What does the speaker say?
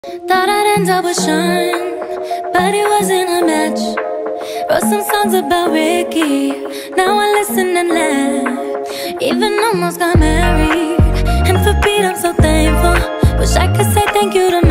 Thought I'd end up with Sean, but it wasn't a match. Wrote some songs about Ricky, now I listen and laugh. Even almost got married, and for Pete I'm so thankful. Wish I could say thank you to